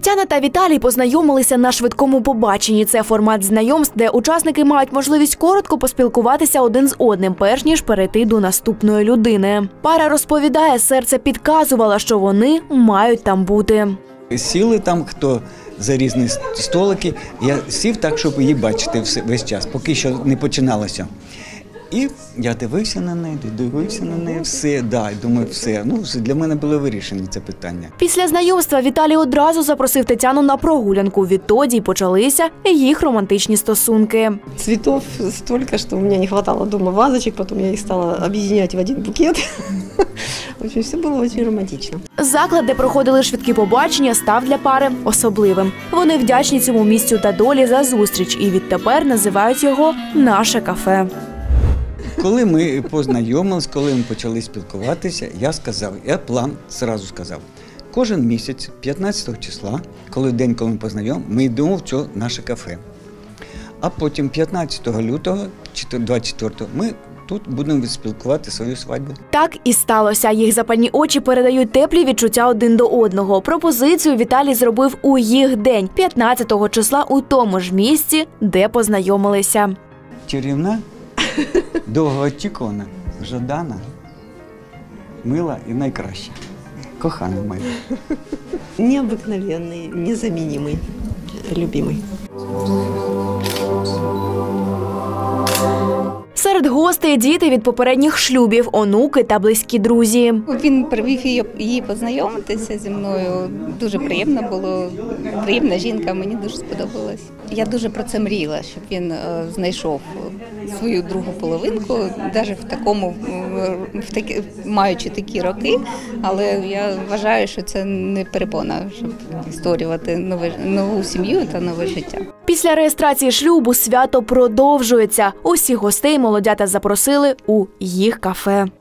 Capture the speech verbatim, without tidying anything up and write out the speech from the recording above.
Тетяна та Віталій познайомилися на швидкому побаченні. Це формат знайомств, де учасники мають можливість коротко поспілкуватися один з одним, перш ніж перейти до наступної людини. Пара розповідає, серце підказувало, що вони мають там бути. Сіли там, хто за різні столики. Я сів так, щоб її бачити весь час, поки що не починалося. І я дивився на неї, дивився на неї, все, да, думаю, все. Ну, для мене було вирішено це питання. Після знайомства Віталій одразу запросив Тетяну на прогулянку. Відтоді й почалися їх романтичні стосунки. Цветов столько, что у меня не хватало дома вазочек, потом я их стала объединять в один букет. В общем, все было очень романтично. Заклад, де проходили швидкі побачення, став для пари особливим. Вони вдячні цьому місцю та долі за зустріч і відтепер називають його «Наше кафе». Коли ми познайомились, коли ми почали спілкуватися, я сказав, я план зразу сказав. Кожен місяць, п'ятнадцятого числа, коли день, коли ми познайомилися, ми йдемо в це наше кафе. А потім п'ятнадцятого лютого, двадцять четвертого, ми тут будемо спілкувати свою свадьбу. Так і сталося. Їх запальні очі передають теплі відчуття один до одного. Пропозицію Віталій зробив у їх день, п'ятнадцятого числа, у тому ж місці, де познайомилися. Чарівна, довгоочікувана, жадана, мила і найкраща. Кохана моя. Необыкновенный, незаменимый, любимый. Серед гостей – діти від попередніх шлюбів, онуки та близькі друзі. Він привів її, її познайомитися зі мною. Дуже приємно було, приємна жінка, мені дуже сподобалось. Я дуже про це мріяла, щоб він е, знайшов свою другу половинку, навіть в такому, в такі, маючи такі роки, але я вважаю, що це не перепона, щоб створювати нове, нову сім'ю та нове життя. Після реєстрації шлюбу свято продовжується. Усіх гостей молодята запросили у їх кафе.